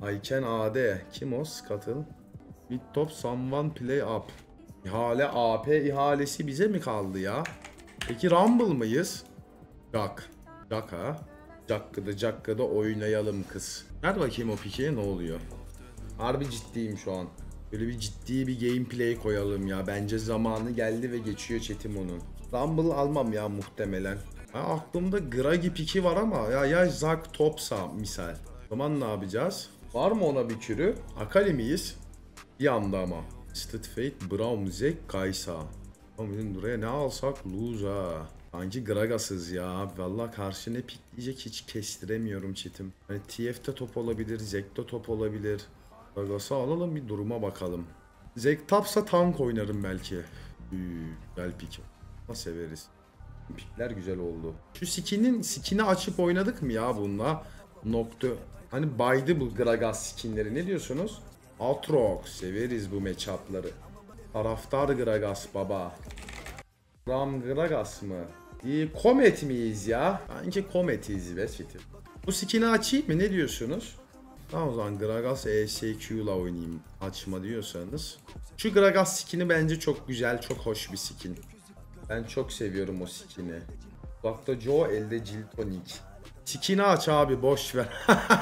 Ayken AD. Kim o? Scuttle. Mid top someone play up. İhale AP ihalesi bize mi kaldı ya? Peki Rumble mıyız? Jack. Jack ha. Jack'ı da oynayalım kız. Ver bakayım o pike ne oluyor? Harbi ciddiyim şu an. Böyle bir ciddi bir gameplay koyalım ya. Bence zamanı geldi ve geçiyor chatim onun. Rumble almam ya muhtemelen. Ha, aklımda Gragi piki var ama ya Zack topsa misal. O zaman ne yapacağız? Var mı ona bir kürü? Akali miyiz? Bir anda ama. Stud Fate, Braum, Zek, Kaysa. Ama bizim buraya ne alsak lose ha. Sanki Gragas'ız ya. Vallahi karşı ne pikleyecek hiç kestiremiyorum chatim. Hani TF'de top olabilir, Zek'te top olabilir. Gragas'ı alalım bir duruma bakalım. Zek tapsa tank oynarım belki. Güzel pik. Severiz. Pikler güzel oldu. Şu skin'i açıp oynadık mı ya bununla? Nokta. Hani baydı bu Gragas skinleri. Ne diyorsunuz? Aatrox. Severiz bu matchup'ları. Taraftar Gragas baba. Ram Gragas mı? Comet miyiz ya? Bence Comet'iz be çetim. Bu skin'i açayım mı? Ne diyorsunuz? Tamam o zaman Gragas ESQ'la oynayayım. Açma diyorsanız. Şu Gragas skin'i bence çok güzel, çok hoş bir skin. Ben çok seviyorum o skin'i. Dr. Joe elde Jiltonic. Skin'i aç abi boş ver.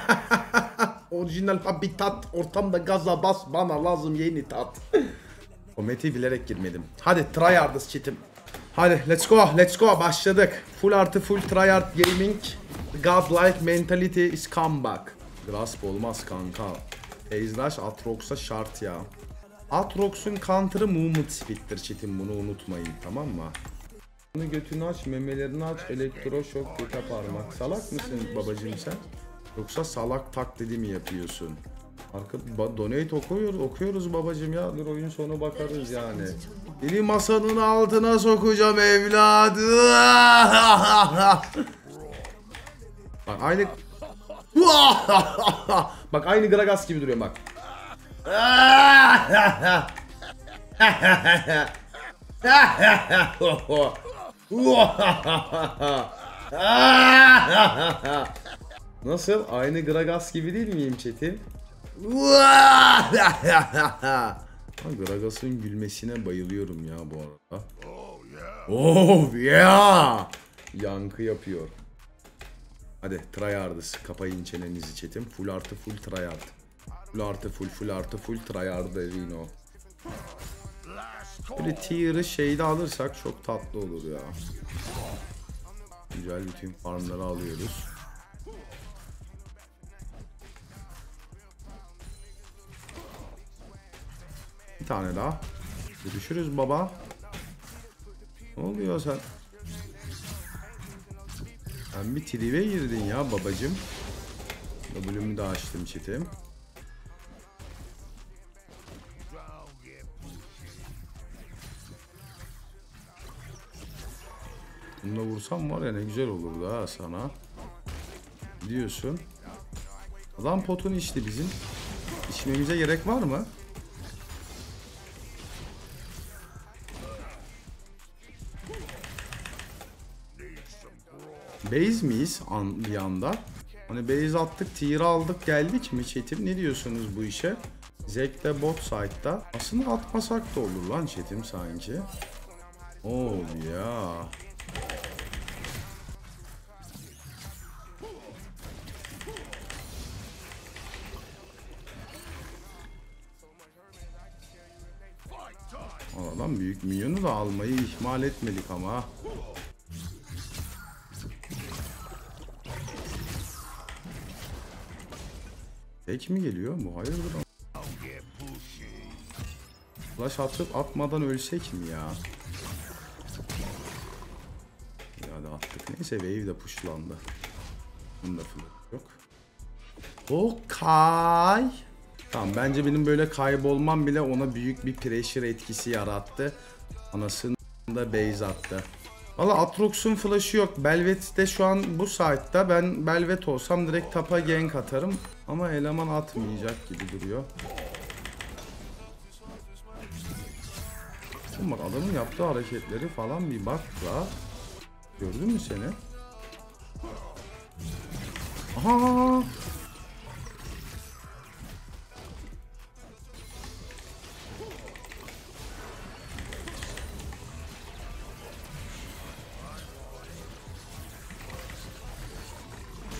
Orijinal habitat. Ortamda gaza bas bana lazım yeni tat. Comet'i bilerek girmedim. Hadi tryhard'ız çetim. Hadi let's go başladık. Full artı full tryhard gaming. Godlike mentality is comeback. Grasp olmaz kanka. Ezraş Aatrox'a şart ya. Aatrox'un counter'ı movement speed'tir çetim, bunu unutmayın tamam mı? Bunu götünü aç, memelerini aç, elektroşok, göte parmak. Salak mısın babacığım sen? Yoksa salak taklidi mi yapıyorsun? Arka donate okuyoruz babacığım ya. Dur oyun sonu bakarız yani. Beni masanın altına sokacağım evladı. Bak aynı bak aynı Gragas gibi duruyor bak. Nasıl? Aynı Gragas gibi değil miyim çetin? Gragas'ın gülmesine bayılıyorum ya bu arada. Oh yeah! Yankı yapıyor. Hadi tryhard'ız. Kapayın çenenizi çetim. Full artı full tryhard. Full artı full tryhard Rino. Böyle tier'ı şeyde alırsak çok tatlı olur ya. Güzel bütün farmları alıyoruz. Bir tane daha. Görüşürüz baba. Ne oluyor sen? Sen bir tribe girdin ya babacım. W'mu da açtım çitim. Bununla vursam var ya ne güzel olurdu ha sana. Diyorsun. Adam potunu içti bizim. İçmemize gerek var mı? Base miyiz bir anda? Hani base attık, tier aldık, geldik mi chatim? Ne diyorsunuz bu işe? Zek de bot side'da. Aslında atmasak da olur lan chatim sanki. Oh ya. Adam büyük minyonu da almayı ihmal etmedik ama. Tek mi geliyor bu? Hayırdır ama. Flash atıp atmadan ölsek mi ya? Ya da attık. Neyse wave de pushlandı. Bunda flash yok. Okay. Tamam bence benim böyle kaybolmam bile ona büyük bir pressure etkisi yarattı. Anasını da base attı. Valla Aatrox'un flash'ı yok. Belvet de şu an bu saatte. Ben Belvet olsam direkt tapa gank atarım. Ama eleman atmayacak gibi duruyor. Bak adamın yaptığı hareketleri falan bir bak la. Gördün mü seni? Aha!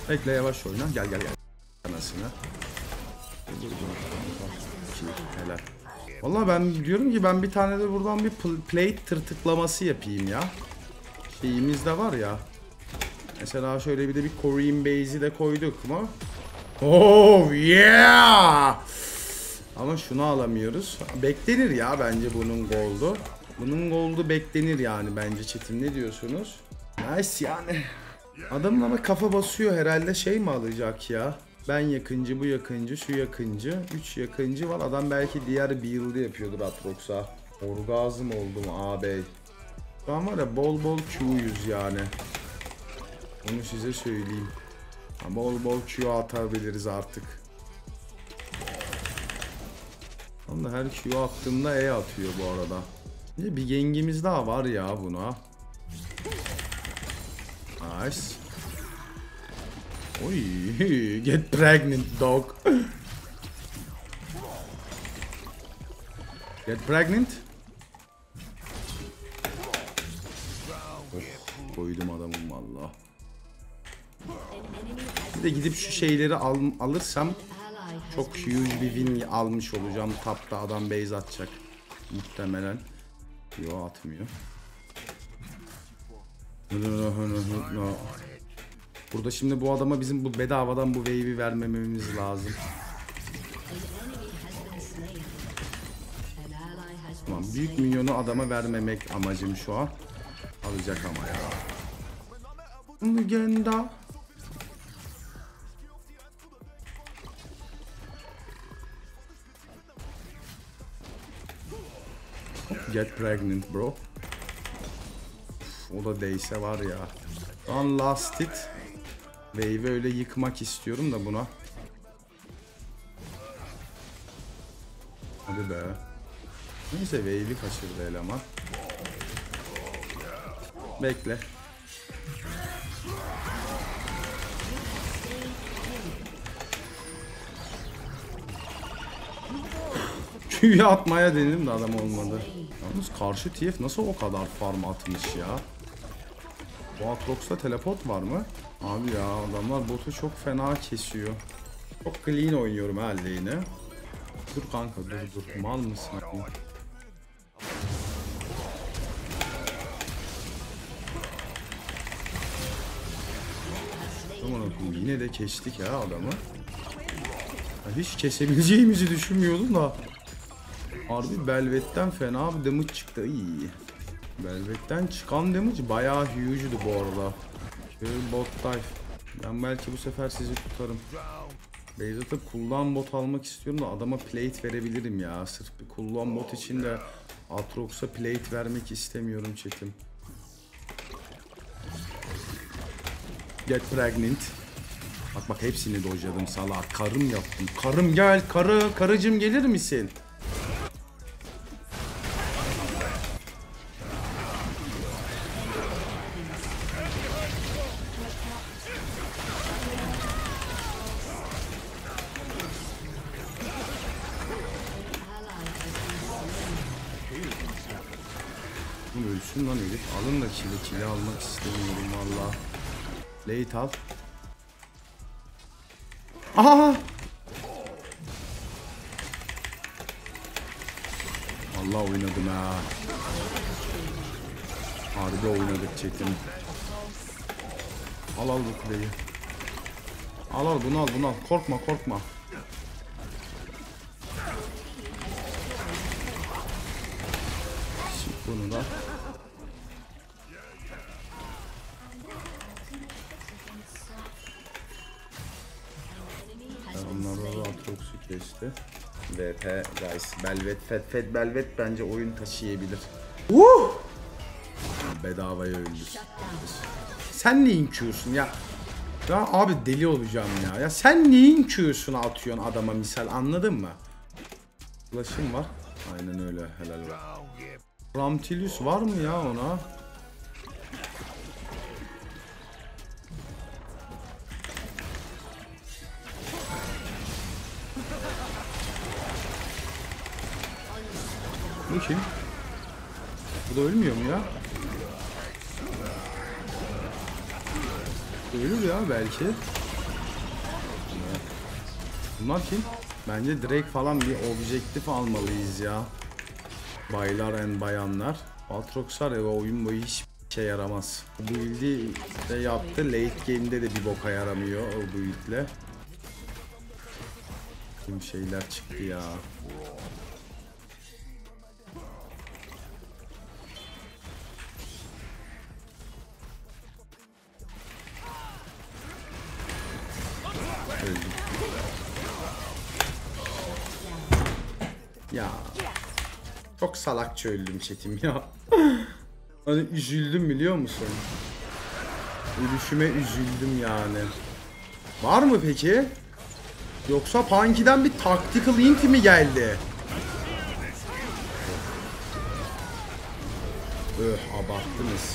Bekle, yavaş oyna. Gel. Anasını. Helal. Vallahi ben diyorum ki ben bir tane de buradan bir plate tırtıklaması yapayım ya. Şeyimiz de var ya. Mesela şöyle bir de bir Korean base'i de koyduk mu? Oh yeah! Ama şunu alamıyoruz. Beklenir ya bence bunun gold'u. Bunun gold'u beklenir yani bence Çetin, ne diyorsunuz? Nice yani. Adamın ama kafa basıyor herhalde, şey mi alacak ya? Ben yakıncı, bu yakıncı, şu yakıncı, 3 yakıncı var. Adam belki diğer build'ı yapıyordur Aatrox'a. Orgazm oldum ağabey. Şu an var ya bol Q'yuz yani. Onu size söyleyeyim. Bol Q atabiliriz artık. Ama her Q attığımda E atıyor bu arada. Bir gengimiz daha var ya buna. Nice. Oy, get pregnant dog. Get pregnant. Oh, koydum adamım valla. Bir de gidip şu şeyleri alırsam çok huge bir win almış olacağım. Tapta adam base atacak muhtemelen. Yo, atmıyor. Burada şimdi bu adama bizim bu bedavadan bu wave'i vermememiz lazım. Tamam, büyük minyonu adama vermemek amacım şu an. Alacak ama ya. Legenda. Get pregnant bro. O da değse var ya. Last it. Wave'i öyle yıkmak istiyorum da buna. Hadi be. Neyse, wave'i kaçırdı eleman. Bekle. Q'yu atmaya denedim de adam olmadı. Yalnız karşı TF nasıl o kadar farm atmış ya? Bu Aatrox'ta teleport var mı? Abi ya, adamlar botu çok fena kesiyor. Çok clean oynuyorum ha lane'i. Dur kanka, dur. Mal mısın? Aman okuyum, yine de kestik ya adamı. Hiç kesebileceğimizi düşünmüyordum da. Harbi Belvet'ten fena bir damage çıktı. İyi. Belvet'ten çıkan damage bayağı huge'du bu arada. Şöyle bot dive. Ben belki bu sefer sizi tutarım. Base atıp cooldown bot almak istiyorum da adama plate verebilirim ya. Sırf bir cooldown bot için de Aatrox'a plate vermek istemiyorum çetim. Get pregnant. Bak hepsini dojladım salak. Karım yaptım. Karım gel, karıcım gelir misin? Ölsün lan herif. Alın da kili almak istemiyorum valla. Late al. Aha! Allah, oynadım ha. Harbi oynadık çetim. Al bu kuleyi. Al bunu al. Korkma. Sik bunu da. Onlar da Aatrox'u kesti. VP guys. Fed Belvet bence oyun taşıyabilir. Bedavaya öldür. Sen neyin Q'sun ya? Ya abi deli olacağım ya. Ya sen neyin Q'sunu atıyorsun adama misal, anladın mı? Flash'ım var. Aynen öyle, helal var. Ramtilius var mı ya ona? Bu kim? Bu da ölmüyor mu ya? Ölür ya belki. Bunlar kim? Bence Drake falan bir objektif almalıyız ya. Baylar and bayanlar. Aatrox'lar ya oyun boyu hiçbir şey yaramaz. Bu build'i de yaptı. Late game'de de bir boka yaramıyor o build'le. Kim şeyler çıktı ya. Öldüm. Ya. Çok salakça öldüm chatim ya. Hani üzüldüm biliyor musun? Ölüşüme üzüldüm yani. Var mı peki? Yoksa Punky'den bir tactical hint mi geldi? Abarttınız.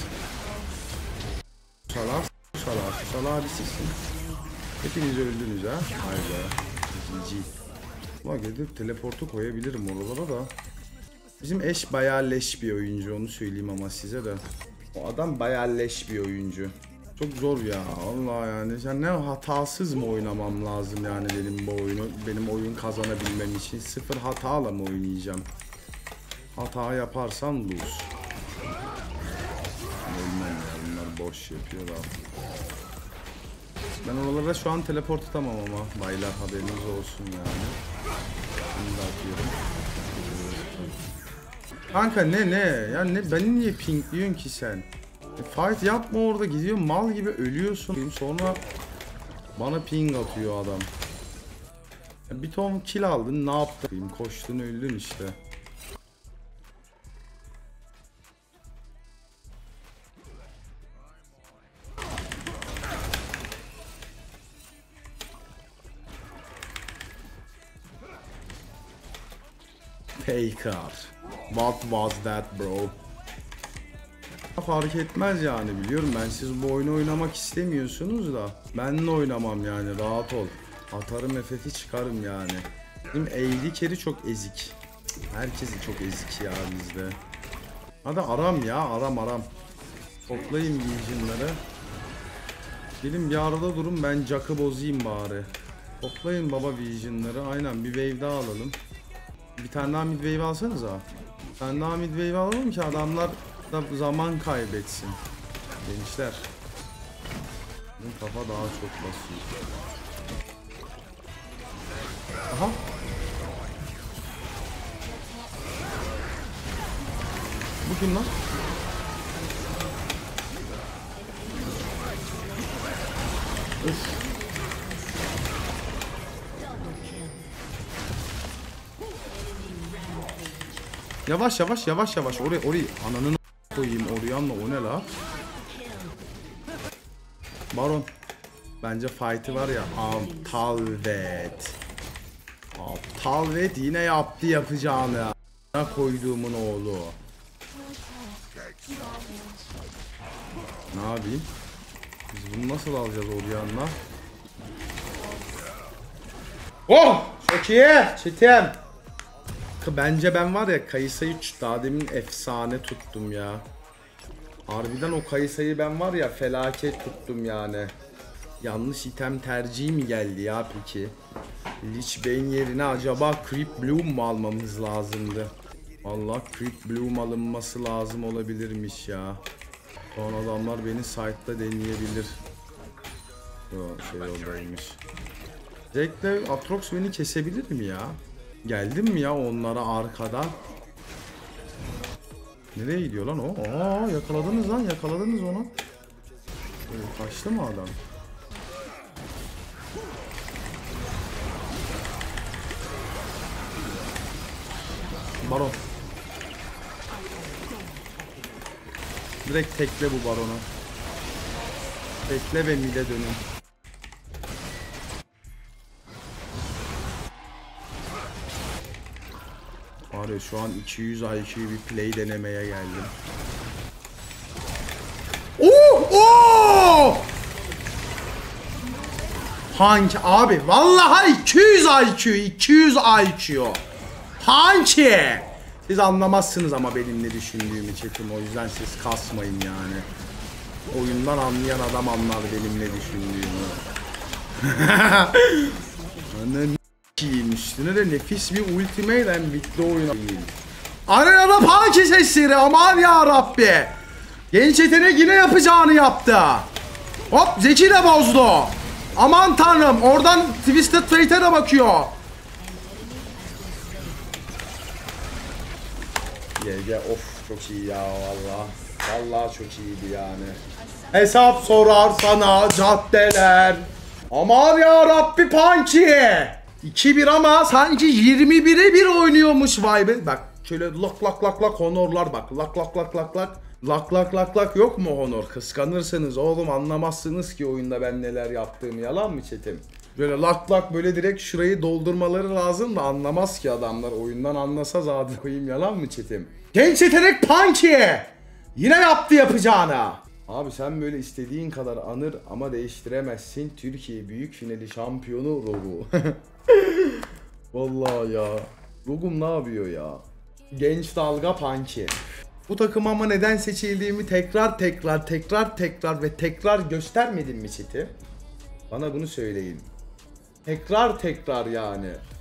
Salak bir sizsin. Hepiniz öldünüz ha. Hayda. GG. Ulan gidip teleportu koyabilirim oralara da. Bizim eş bayağı leş bir oyuncu, onu söyleyeyim ama size de. O adam bayağı leş bir oyuncu. Çok zor ya Allah yani. Sen ne hatasız mı oynamam lazım yani benim bu oyunu? Benim oyun kazanabilmem için sıfır hatayla mı oynayacağım? Hata yaparsan lose. Ölmem ya, bunlar boş yapıyorlar. Ben oralara şu an teleport atamam ama baylar haberiniz olsun yani. Şimdi atıyorum. Kanka ne ya ne beni niye pingliyorsun ki sen? Fight yapma orada, gidiyor mal gibi ölüyorsun. Sonra bana ping atıyor adam. Bir ton kill aldın, ne yaptın? Koştun öldün işte. Faker. What was that bro? Fark etmez yani, biliyorum ben siz bu oyunu oynamak istemiyorsunuz da benle oynamam yani, rahat ol. Atarım FF'i çıkarım yani. Bizim AD carry çok ezik. Herkesi çok ezik ya bizde. Hadi aram ya, aram. Toplayın vision'ları. Gelin bir arada durun, ben Jack'ı bozayım bari. Toplayın baba vision'ları. Aynen, bir wave daha alalım. Bir tane daha mid wave alsanıza. Bir tane daha mid wave alalım ki adamlar da zaman kaybetsin. Gençler. Benim kafa daha çok basıyor. Aha. Bu kim lan? Of. Yavaş. Orayı ananın koyayım oraya, anla o ne la? Baron. Bence fight'ı var ya, Aptal vet yine yaptı yapacağını. Koyduğumun oğlu. Ne yapayım? Biz bunu nasıl alacağız Orianna? Oh! Çok iyi! Çetim! Bence ben var ya Kayısa'yı daha demin efsane tuttum ya. Harbiden o Kayısa'yı ben var ya felaket tuttum yani. Yanlış item tercihi mi geldi ya peki? Lich Bane yerine acaba Creep Bloom mu almamız lazımdı? Vallahi Creep Bloom alınması lazım olabilirmiş ya. Son adamlar beni site'da deneyebilir. Yok oradaymış. Jack'le Aatrox beni kesebilir mi ya? Geldim mi ya onlara arkadan? Nereye gidiyor lan o? Yakaladınız onu. Kaçtı mı adam? Baron. Direkt tekle bu baronu. Tekle ve mid'e dönün. Var ya şu an 200 IQ bir play denemeye geldim. Hangi abi? Vallahi 200 IQ. Hangi? Siz anlamazsınız ama benim ne düşündüğümü chatim, o yüzden siz kasmayın yani. Oyundan anlayan adam anlar benim ne düşündüğümü. Üstüne de nefis bir ultimate bitti oyun. Arenada Punky sesleri, aman ya Rabbi. Genç yetenek yine yapacağını yaptı. Hop, Zeki de bozdu. Aman tanrım, oradan Twisted Fate'e de bakıyor. GG, of çok iyi ya valla. Valla çok iyiydi yani. Hesap sorar sana caddeler. Aman ya Rabbi Punky. 2-1 ama sanki 21'e 1 oynuyormuş vay be. Bak şöyle lak lak lak lak honorlar bak. Lak lak lak lak lak. Lak lak lak lak yok mu honor? Kıskanırsınız oğlum, anlamazsınız ki oyunda ben neler yaptığımı, yalan mı chatim? Böyle lak lak böyle direkt şurayı doldurmaları lazım da anlamaz ki adamlar. Oyundan anlasa zaten koyayım, yalan mı chatim? Genç yetenek Punky yine yaptı yapacağını. Abi sen böyle istediğin kadar anır ama değiştiremezsin. Türkiye büyük finali şampiyonu Rogu. Vallahi ya. Rogum ne yapıyor ya? Genç dalga Punky. Bu takım ama neden seçildiğimi tekrar göstermedim mi chat'i? Bana bunu söyleyin. Tekrar yani.